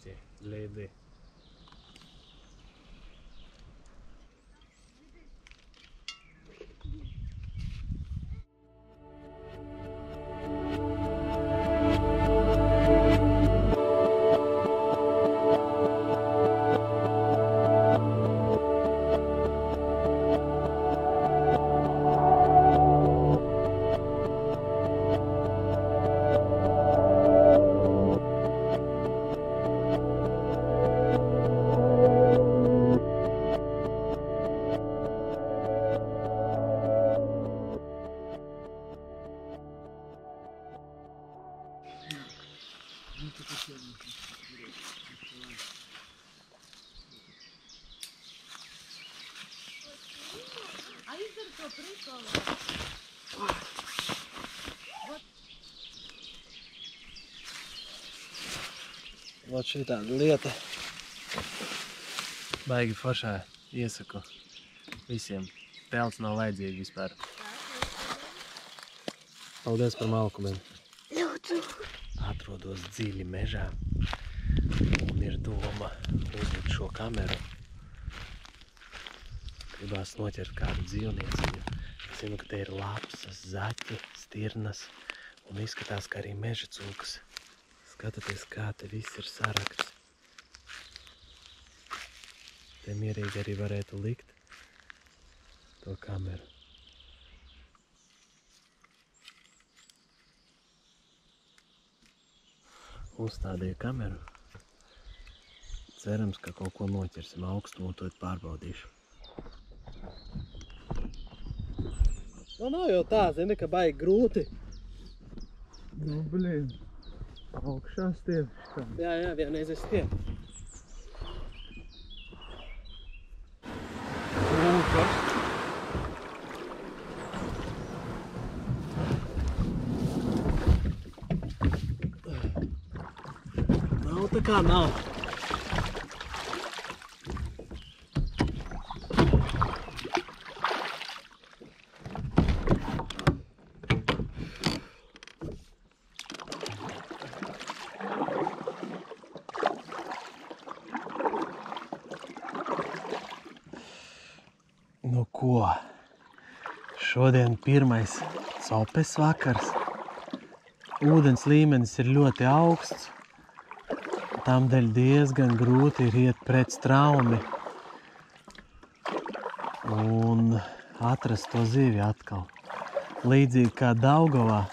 Нарешті для їди. Vot šī tāda lieta. Baigi foršā, iesaku visiem. Telts nav vajadzīgi vispār. Paldies par malkumiem. Lūdzu. Atrodos dziļi mežā un ir doma uzlikt šo kameru. Gribās noķert kādu dzīvnieciņu. Es zinu, ka te ir lapsas, zaķi, stirnas un izskatās, ka arī meža cūkas. Skatieties, kā te viss ir sarakts. Te mierīgi arī varētu likt to kameru. Uzstādīju kameru. Cerams, ka kaut ko noķersim augstumu, to pārbaudīšu. Nu, nav jau tā, zini, ka baigi grūti. Nu, blīn. Augšā stiepši. Jā, vienreiz es stiepu. Nav tā kā nav. Nu ko, šodien pirmais copes vakars. Ūdens līmenis ir ļoti augsts, tamdēļ diezgan grūti ir iet pret straumi un atrast to zivi atkal. Līdzīgi kā Daugavā,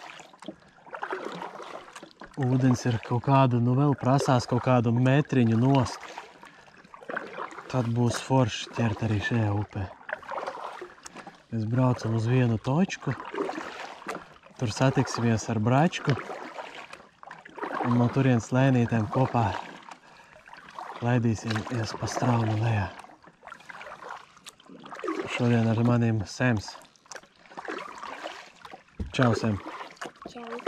ūdens ir kaut kādu, nu vēl prasās kaut kādu metriņu nost. Tad būs forši ķert arī šajā upē. Mēs braucam uz vienu točku, tur satiksimies ar Bračku un no turienes lēnītēm kopā laidīsimies pa straumi lejā. Šodien ar maniem Sems. Čau, Sem. Čau.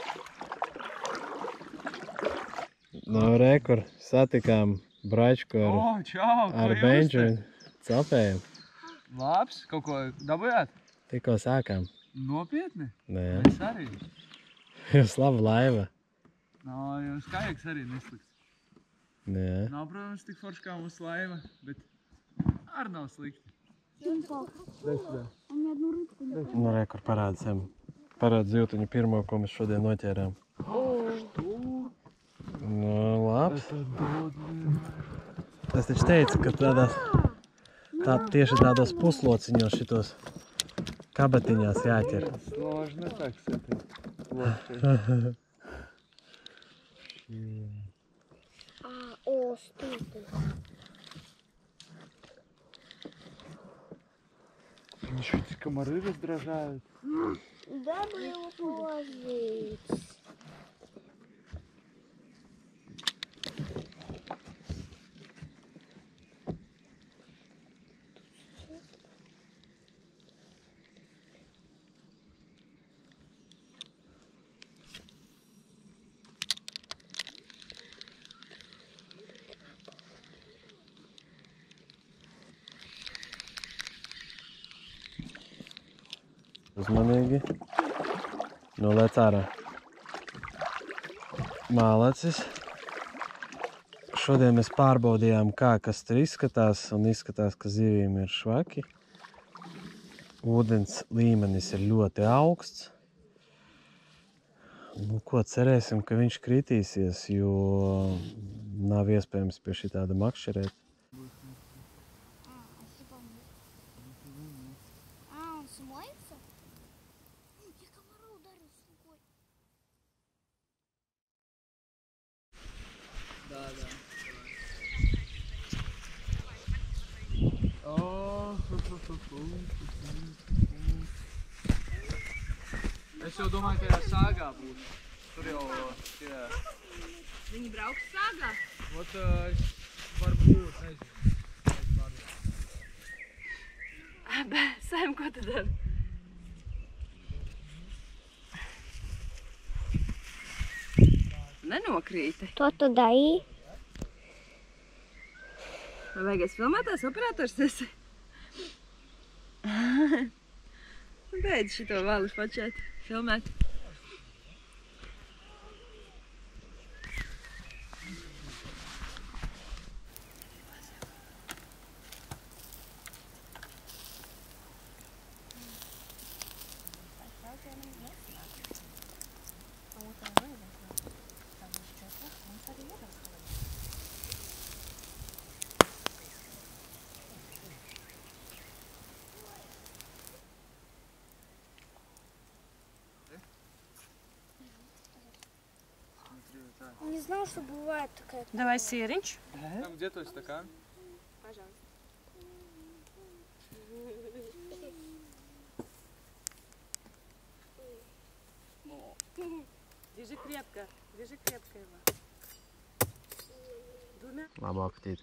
No rekur satikām Bračku ar Benču un Copējiem. Labs, kaut ko dabujāt? Tikko sākām. Nopietni? Nē, Es arī. jums laba laiva. No, jums kājaks arī neslikts. Nē. Nav, protams, tik forši kā mūsu laiva, bet arī nav slikti. Un одну рыбку не Nu, rekur parāda Sem. Parāda zivtiņu pirmo, ko mēs šodien noķērām. Nu, labs. Es taču teicu, ka tieši tādos puslociņos šitos kabatiņās jāķer. Sложно так с этой ложкой. О, ступы. Ничего, эти комары раздражают. Дай бы его положить. Uzmanīgi. Nolec ārā. Mālacis. Šodien mēs pārbaudījām, kas tur izskatās, un izskatās, ka zivīm ir švaki. Ūdens līmenis ir ļoti augsts. Nu, ko cerēsim, ka viņš kritīsies, jo nav iespējams pie šitāda makšķerēt. Он смоется? Я комара ударился рукой. Да. О, Es jau domāju, ka tajā sāgā būs. Tur jau tie... Viņi brauks sāgā? Ot, varbūt, nezinu. Sam, ko tu dari? Nenokrīti. To tu darīji? Vai vajag es filmētājs operators esi? Beidz šito valu pačēt, filmēt. Не знал, что бывает такая. Давай сиeriņš. Там где твой стакан? Пожалуйста. Держи крепко его. Двумя. Labu apetīti.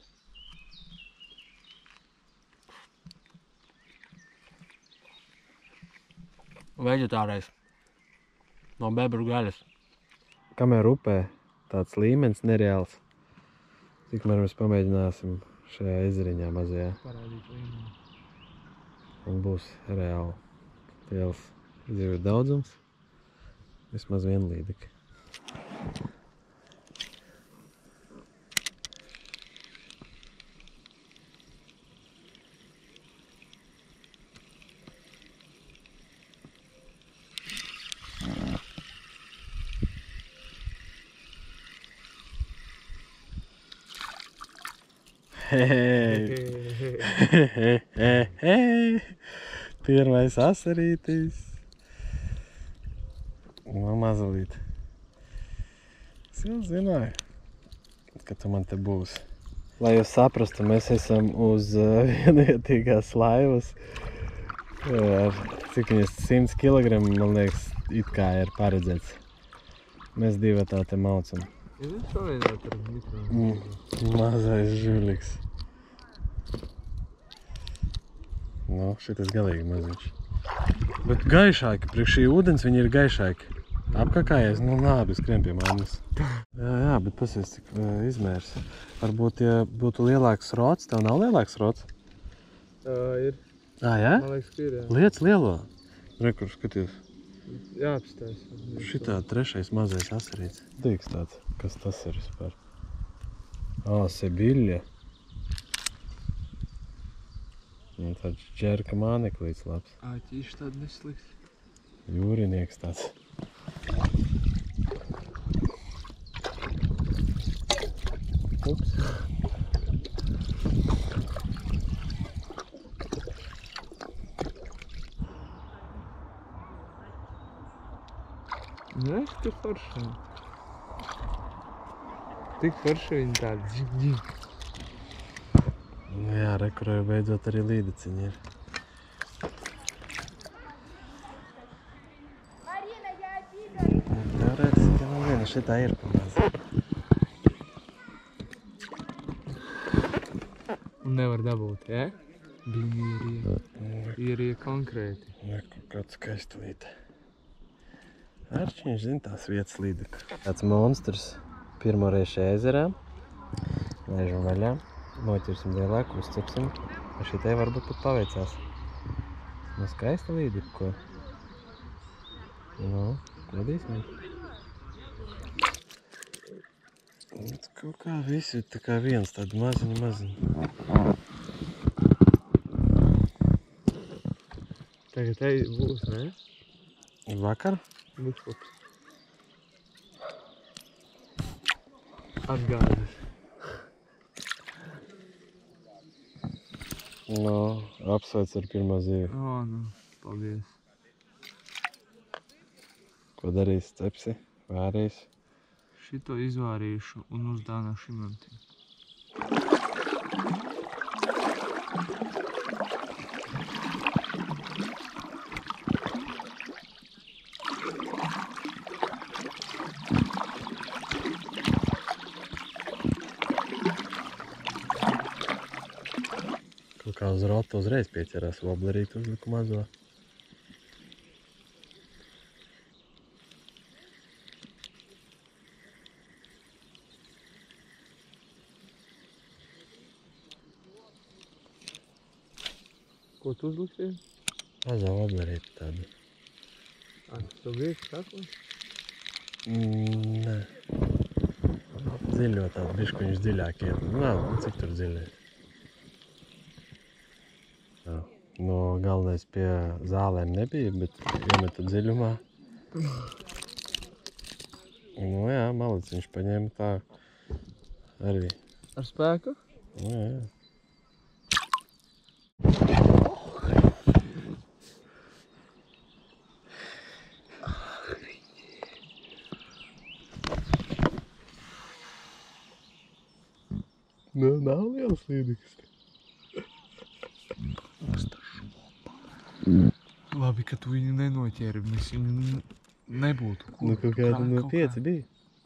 Veģetārais. No bebru gaļas. Kamēr upē tāds līmenis nereāls, tikmēr mēs pamēģināsim šajā ezeriņā mazajā. Parādīt līmeni. Un būs reāli liels zivju daudzums. Vismaz vienlīdīgi. Hei! Pirmais asarītis. No mazalīt. Es jau zināju, ka tu man te būsi. Lai jūs saprastu, mēs esam uz vienvietīgās laivas. Cik viņas 100 kg, man liekas, it kā ir paredzēts. Mēs divi tā te maucam. Ir savienot ar mikro. Mazais žuliks. Nu, šitas galīgi maziņš. Bet gaišāki, priekš šī ūdens viņi ir gaišāki. Apkakājies, nu labi, skrien pie mammas. Jā, bet pasies, cik izmērs. Varbūt, ja būtu lielāks rots, tev nav lielāks rots? Ir. Jā? Man liekas, ka ir, jā. Liec lielo. Rekur, skaties. Jāapstājas. Šitā trešais mazais asarīts. Dīgs tāds, kas tas ir vispār? Sebiļļa. Un tāds džerka māneklīts labs. Ķīši tādi nesliks. Jūrinieks tāds. Ups. Nē, tik forši. Tik forši viņi tādi džik. Jā, rekurē beidzot arī līdeciņi ir. Teorētiski, nu viena šitā ir pamaz. Un nevar dabūt, jā? Viņi ierie konkrēti. Rekur, kāds skaistalīte. Arčiņš zina tās vietas līdeka. Tāds monstrs pirmoreiz šajā ezerā. Laižam vaļā. Noķersim lielāku, uzcepsim. Ar šitai varbūt pat paveicās. Nu, skaista līdeka, ko? Nu, kodīsim. Kaut kā visi ir tā kā viens tādi maziņi. Tagad te būs, ne? Vakar? Būs labs. Atgādas. No, apsveic ar pirmā zīvi. O, nu, paldies. Ko darīsi, cepsi, vārīsi? Šito izvārīšu un uzdānošu imantim. Kaut kā uz rotu uzreiz pieķerās voblerīt uzliku mazo. Ko tu uzliksies? Mazo voblerīt tādu. Tas tev bieži sako? Nē. Dziļo tādu biškuņus dziļāk iet. Nav, cik tur dziļi. No galvenais pie zālēm nebija, bet iemeta dziļumā. Nu jā, maliciņš paņēma tā arī. Ar spēku? Nu jā. Nu, nav liels līdīgs. Labi, ka tu viņu nenoķēri, mēs viņu nebūtu. Nu, kaut kāda no 5 bija.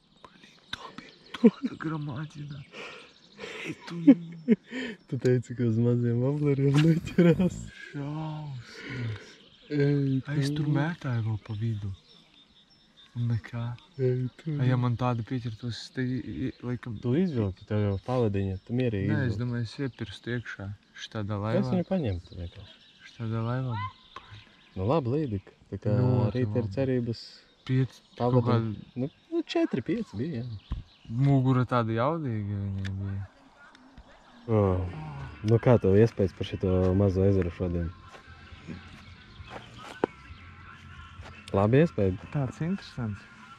Tāda gramāģina. Tu Tu teici, ka uz maziem vobleriem neķerās. šausmas. Ej, Es tur mētāju vēl pa vidu. Un nekā. Ej, tu. Ja man tāda pieķertos, es te laikam... Tu izvilki, tev jau pavadiņa, tu mierīgi Nē, es izvilki. domāju, es iepirstu iekšā. Šitādā Es laivā. viņu paņemtu vienkārši. Šitādā laivā. Nu labi, līdīgi. Tā kā Ļoti rīt ir labi. cerības 5, kaut pavadiņa. kāda Nu, 4-5 bija, jā. mugura tāda jaudīga viņai bija. Nu kā tev iespējas par šito mazo ezeru šodien? Labi iespēja. Tāds interesants.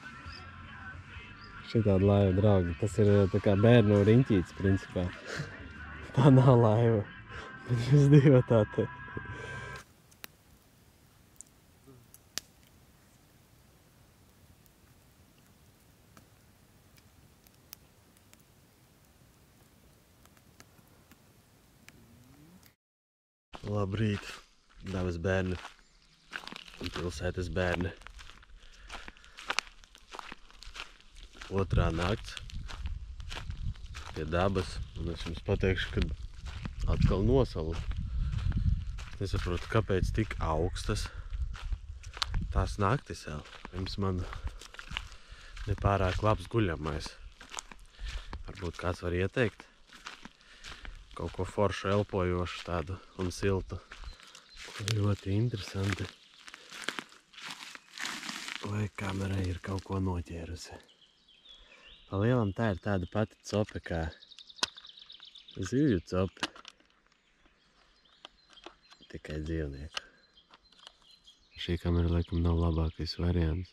Šitāda laiva, draugi. Tas ir tā kā bērnu riņķīts, principā. Tā nav laiva. Bet jūs divi tā te. Labrīt, dabas bērni un pilsētas bērni. Otrā nakts pie dabas, un es jums pateikšu, ka atkal nosalu. Nesaprotu, kāpēc tik augstas tās naktis vēl. Pirms man nepārāk labs guļamais. Varbūt kāds var ieteikt kaut ko foršu elpojošu tādu un siltu. Ļoti interesanti. Vai kamera ir kaut ko noķērusi. Pa lielam tā ir tāda pati cope kā zivju cope. Tikai dzīvnieku. Šī kamera laikam nav labākais variants.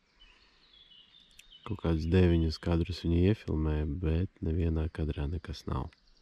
Kaut kādus 9 kadrus viņi iefilmēja, bet nevienā kadrā nekas nav.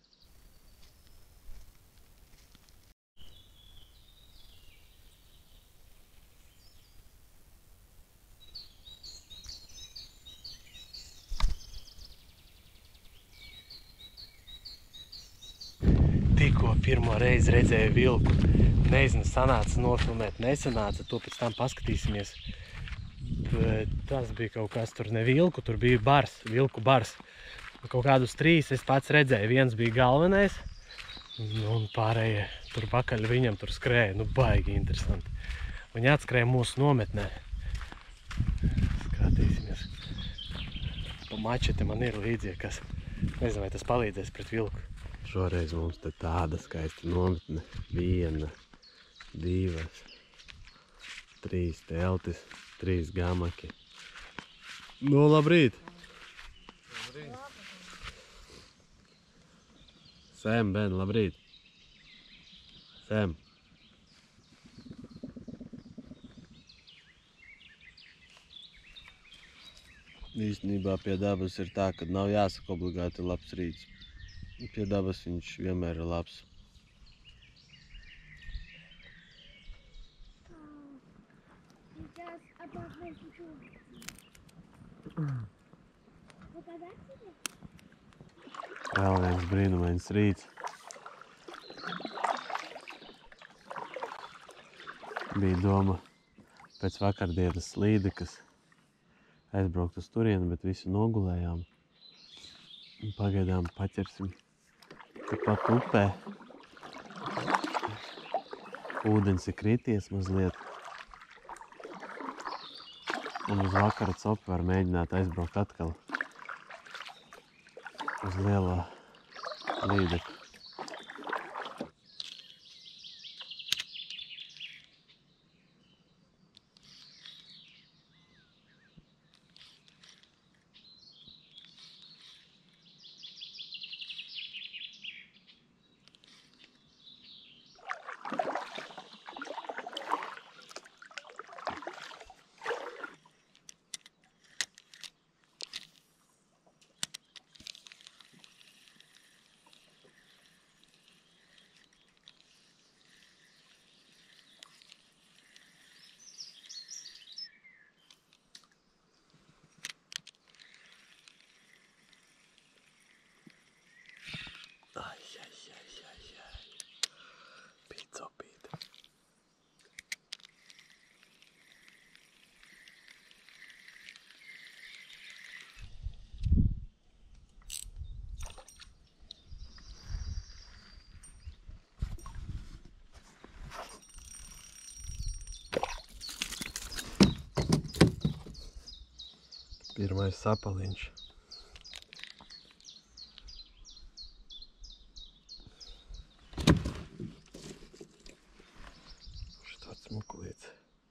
Tikko pirmo reizi redzēju vilku. Nezinu, sanāca nofilmēt, nesanāca, to pēc tam paskatīsimies. Bet tas bija kaut kas, tur ne vilku, tur bija bars, vilku bars. Kaut kādus 3 es pats redzēju, viens bija galvenais, un pārējie tur pakaļ viņam tur skrēja, nu baigi interesanti. Viņi atskrēja mūsu nometnē. Skatīsimies. Pa mačete man ir līdzīga, kas, nezinu, vai tas palīdzēs pret vilku. Šoreiz mums te tāda skaista nometne. 1, 2, 3 teltis, 3 gamaki. Nu, labrīt! Labrīt. Sēm, Ben, labrīt. Sēm. Īstenībā pie dabas ir tā, ka nav jāsaka obligāti labs rīts. Pie dabas viņš vienmēr ir labs. Сейчас опасная ситуация. Показать тебе? Vēl viens brīnumains rīts. Bija doma pēc vakardienas slīdekas aizbraukt uz turieni, bet visi nogulējām. Pagaidām paķersim tepat upē. Ūdens ir krities mazliet. Un uz vakara copu var mēģināt aizbraukt atkal uz lielo slīdeku. Pīcopīte. Pirmais sapaliņš. Štāds mukulīts.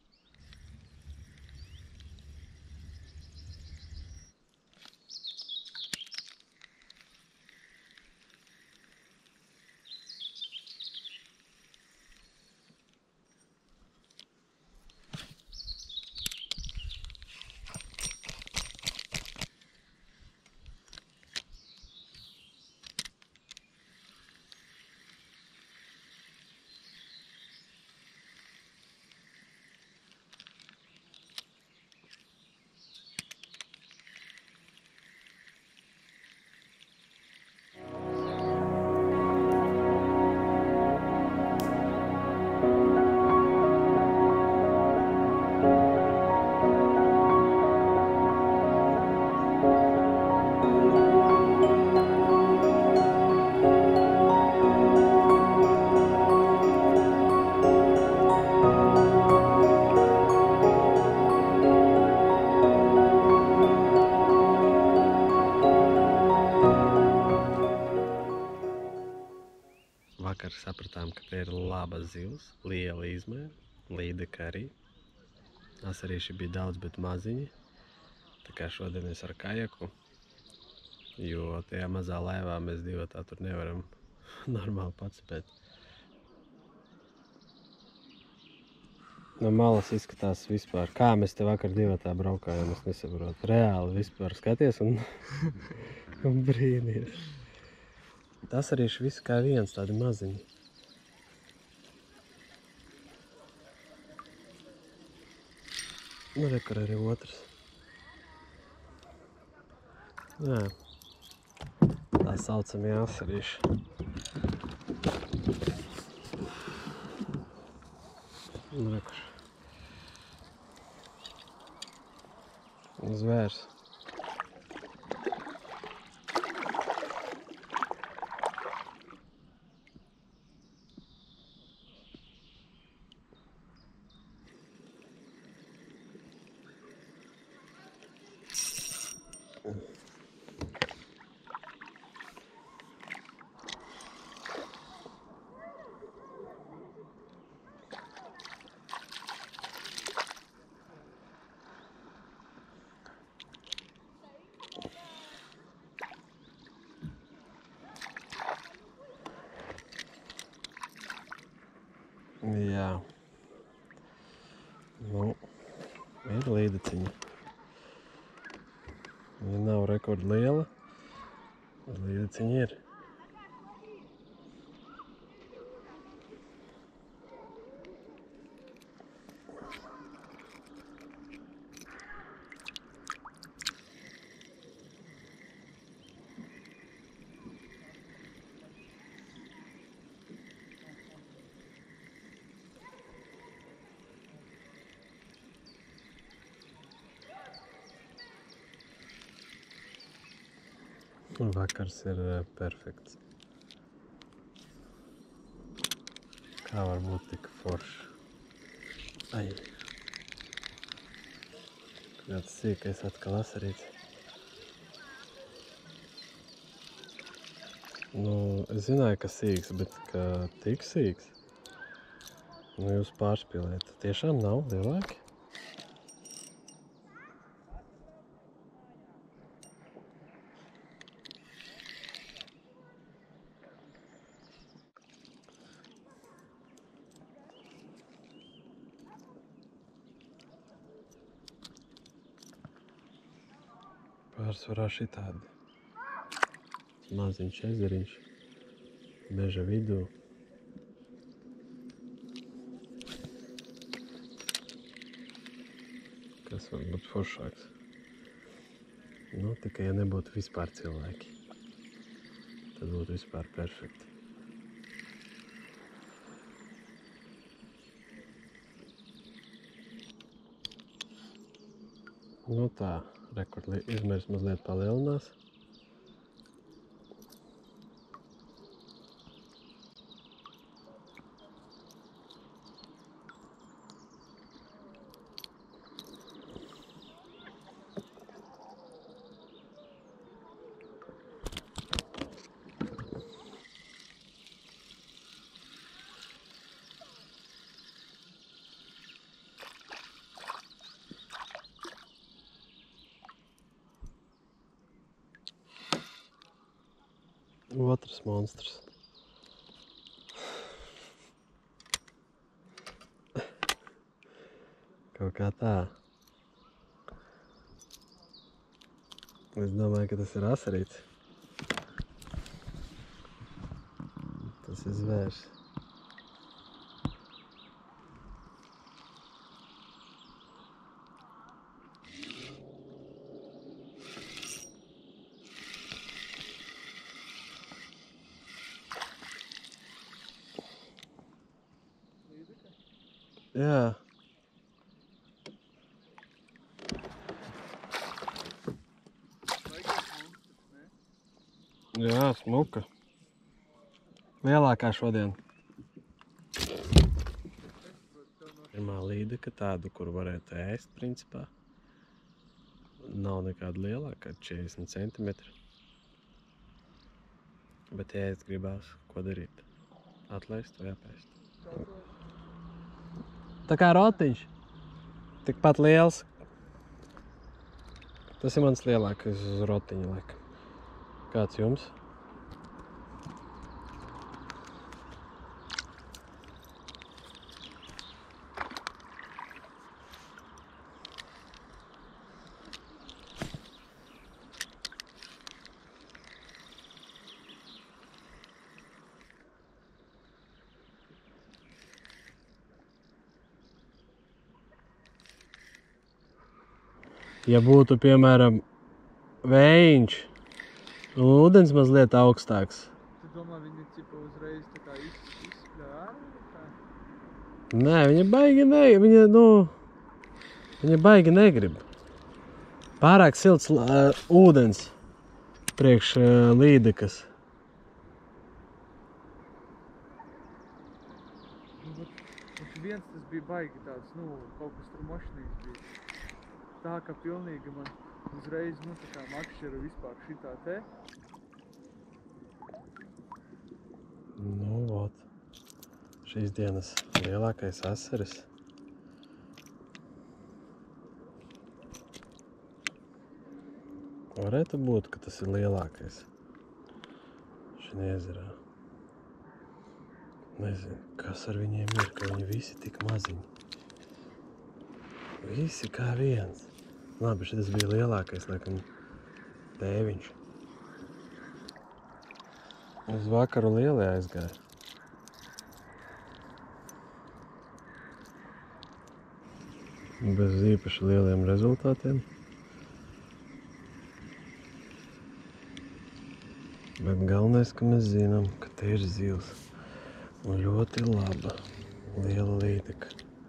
Vakar sapratām, ka te ir laba zivs, liela izmēra, līdeka arī. Asarīši bija daudz, bet maziņi. Tā kā šodien es ar kajaku, jo tajā mazā laivā mēs divatā tur nevaram normāli pacipēt. No malas izskatās vispār, kā mēs te vakar divatā braukājām, es nesaprotu. Reāli vispār skaties un brīnīties. Tas arī viss kā viens, tādi maziņi. Nu, rekur arī otrs. Jā. Tā saucamie asarīši. Nu, rekur. Zvērs. Ir līdeciņa. Viņa nav rekord liela, bet līdeciņa ir. Vakars ir perfekts. Kā var būt tik forši? Ai. Kāds sīkais atkal asarīts. Nu, es zināju, ka sīks, bet ka tik sīks. Nu, jūs pārspīlējat. Tiešām nav lielāki? Pārsvarā šitādi. Maziņš ezeriņš, meža vidū. Kas var būt foršāks? Nu, tikai ja nebūtu vispār cilvēki. Tad būtu vispār perfekti. Nu tā. Rekord izmērs mazliet palielinās. Otrs monstrs. Kaut kā tā. Es domāju, ka tas ir asarīts. Tas ir zvērs. Jā. Jā, smuka. Lielākā šodien. Pirmā līdeka tādu, kur varētu ēst, principā. Nav nekāda lielāka, 40 centimetri. Bet ja ēst gribās, ko darīt? Atlaist vai apēst? Tā kā rotiņš. Tikpat liels. Tas ir mans lielākais uz rotiņa, laikam. Kāds jums? Ja būtu, piemēram, vējiņš un ūdens mazliet augstāks. Tu domā, viņi cipa uzreiz tā kā izspļā ārā? Nē, viņa baigi negrib. Pārāk silts ūdens priekš līdekas. Bet viens tas bija baigi tāds, kaut kas tur mošnīgs bija. Tā, ka pilnīgi man uzreiz, tā kā makšķera vispār šitā te. Nu, vot. Šīs dienas lielākais asaris. Varētu būt, ka tas ir lielākais šajā ezerā. Nezinu, kas ar viņiem ir, ka viņi visi tik maziņi. Visi kā viens. Labi, šitas bija lielākais, laikam, tēviņš. Uz vakaru lielie aizgāja. Bez īpaši lieliem rezultātiem. Bet galvenais, ka mēs zinām, ka te ir zivs. Un ļoti laba, liela līdeka.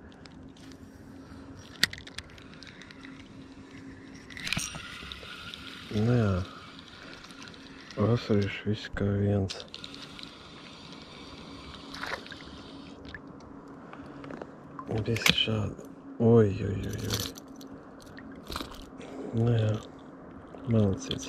Nu jā, vasarīši visi kā viens. Visi šādi. Oi. Nu jā, malacīts.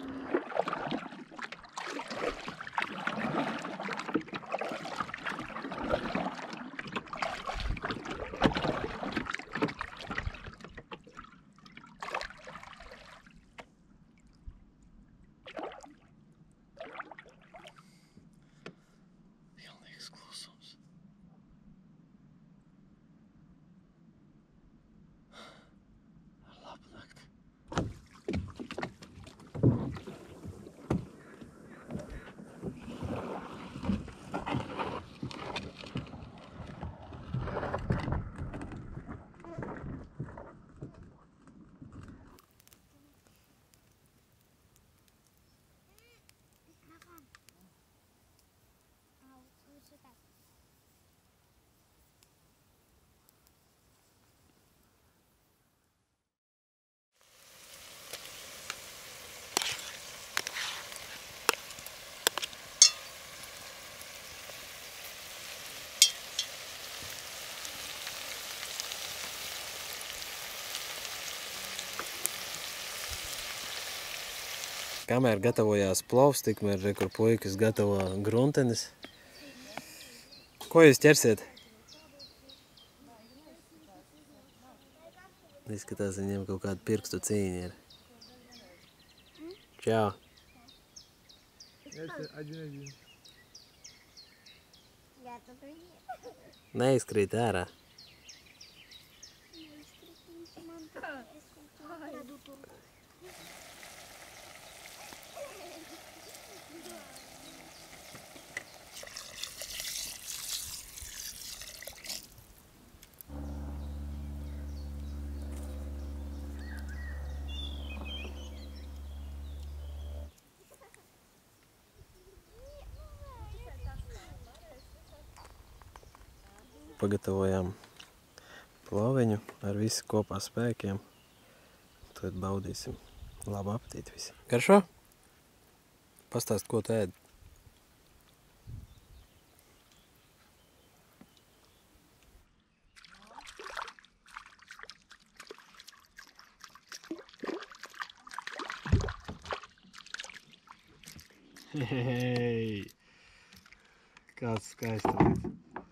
Pilnīgs klusums. Labu nakti. Kamēr gatavojās plovs, tikmēr kur puikas gatavo gruntenes. Ko jūs ķersiet? Izskatās, viņiem kaut kāda pirkstu cīņa ir. Čau! Neizkrīt ārā. Pagatavojām ploviņu ar visu kopā spēkiem. Tad baudīsim. Labu apetīti visi. Garšo? Pastāst, ko tu ēd? Hei! Kāds skaists līdz.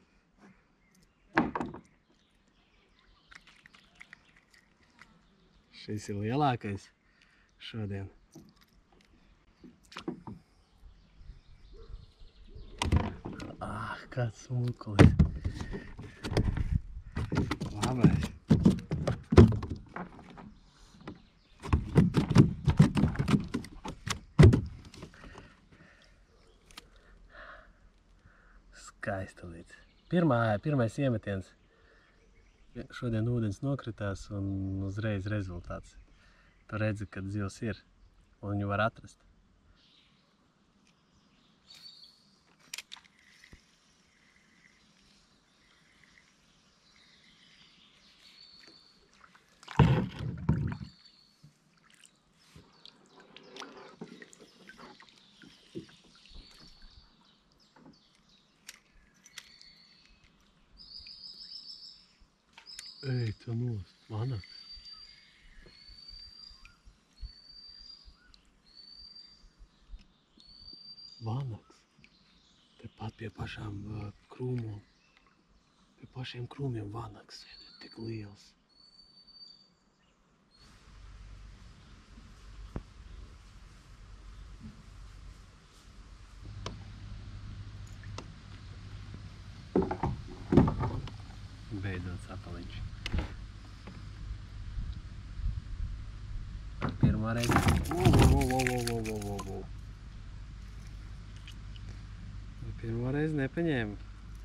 Šis ir lielākais šodien. Kāds smukulis. Labais. Skaista līdz. Pirmais iemetiens. Šodien ūdens nokritās un uzreiz rezultāts. Tu redzi, kad zivs ir un viņu var atrast. Ej, tu nost, vanaks. Vanaks. Tepat pie pašām krūmām. Pie pašiem krūmiem vanaks ir tik liels. Beidzot sapaliņš. Pirmā reize. Pirmā reize nepaņēma.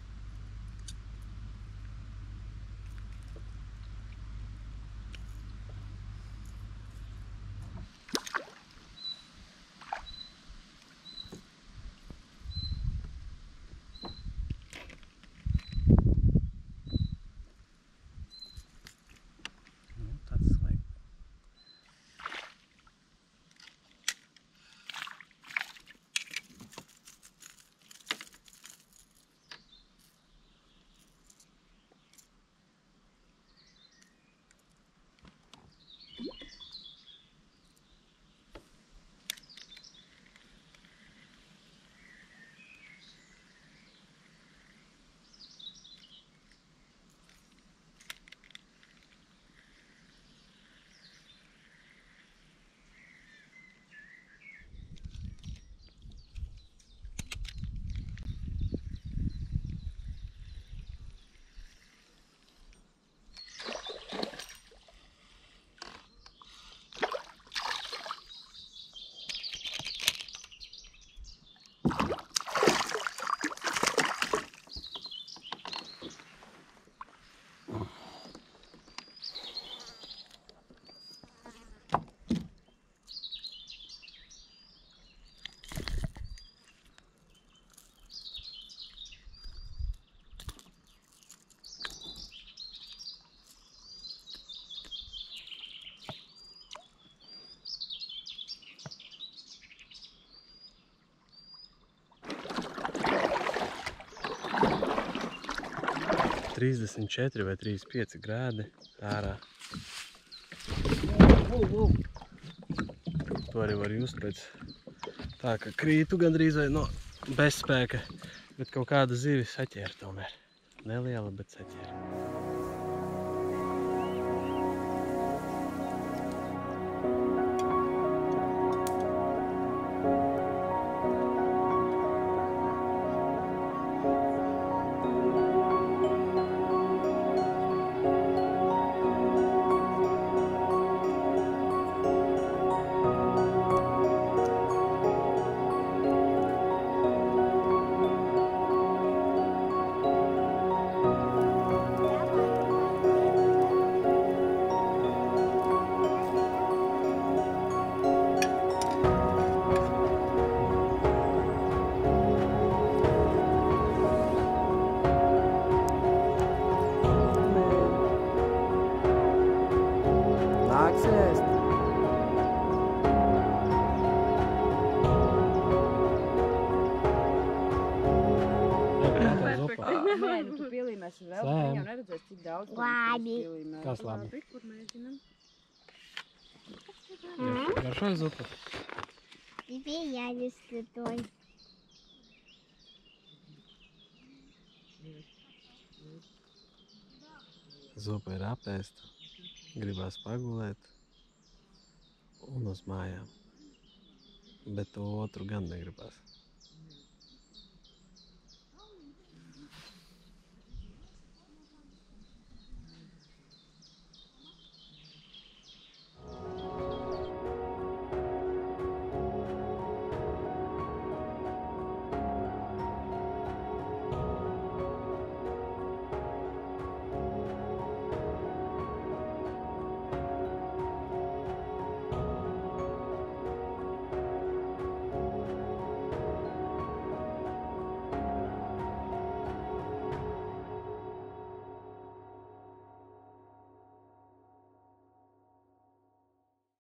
Tāds slēgt. Trīsdesmit 4 vai 35 grādi ārā. To arī var just pēc tā, ka krītu gandrīz vai no bezspēka, bet kaut kāda zivi saķēra tomēr. Neliela, bet saķēra. Nē, nu tu pielīmēsi vēl, viņam neredzēs, cik daudz. Labi. Kas labi? Kur mēģinam? Garšoja zupa? Теперь я не скрытой. Zupa ir apēsta, gribās pagulēt un uz mājām. Bet to otru gan negribās.